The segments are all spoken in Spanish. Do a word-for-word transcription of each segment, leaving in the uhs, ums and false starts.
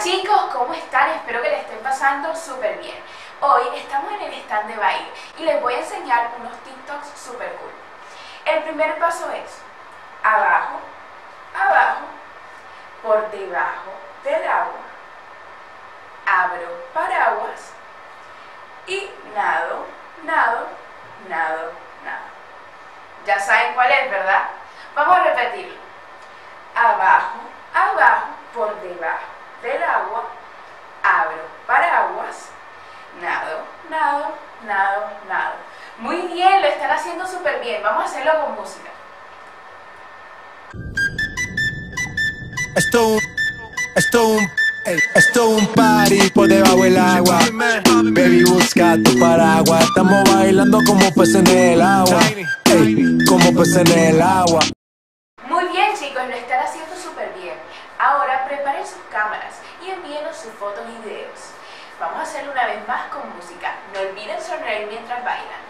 chicos, ¿cómo están? Espero que les estén pasando súper bien. Hoy estamos en el stand de baile y les voy a enseñar unos TikToks súper cool. El primer paso es abajo, abajo, por debajo del agua, abro paraguas y nado, nado, nado, nado. Ya saben cuál es, ¿verdad? Vamos a repetirlo. Abajo, abajo, por debajo del agua, abro paraguas, nado, nado, nado, nado. Muy bien, lo están haciendo súper bien. Vamos a hacerlo con música. Esto, esto, esto un party por debajo del agua. Baby, busca tu paraguas. Estamos bailando como peces en el agua. Ey, como peces en el agua. Muy bien, chicos, lo están haciendo súper bien. Ahora preparen sus cámaras y envíenos sus fotos y videos. Vamos a hacerlo una vez más con música. No olviden sonreír mientras bailan.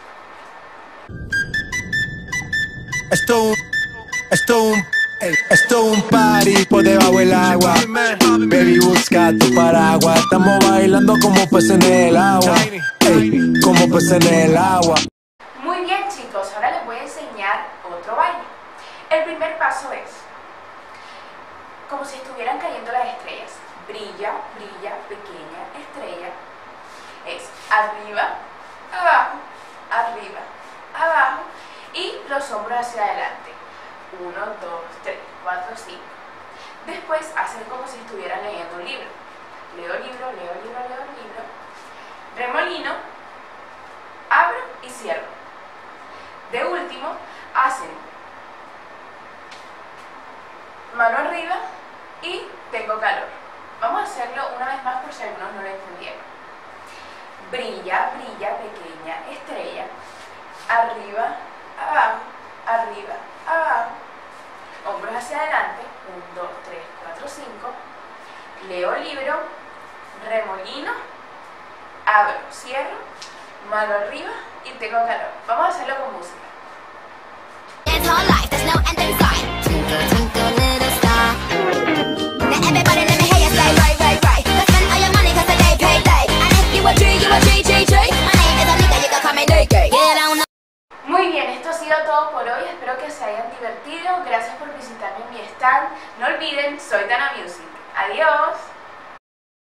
Esto, esto, esto un party por debajo del agua. Baby, busca tu paraguas. Estamos bailando como peces en el agua. Ey, como peces en el agua. Muy bien, chicos, ahora les voy a enseñar otro baile. El primer paso es como si estuvieran cayendo las estrellas. Brilla, brilla, pequeña estrella. Es arriba, abajo, arriba, abajo y los hombros hacia adelante. Uno, dos, tres, cuatro, cinco. Después hacen como si estuvieran leyendo un libro. Leo libro, leo libro, leo libro. Remolino, abro y cierro. De último, hacen mano arriba y tengo calor. Vamos a hacerlo una vez más por si algunos no lo entendieron. Brilla, brilla, pequeña estrella. Arriba, abajo, arriba, abajo. Hombros hacia adelante. uno, dos, tres, cuatro, cinco. Leo libro. Remolino. Abro, cierro. Mano arriba y tengo calor. Vamos a hacerlo con música.